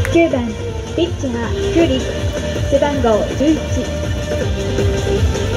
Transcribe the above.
9番ピッチャー九里、背番号11。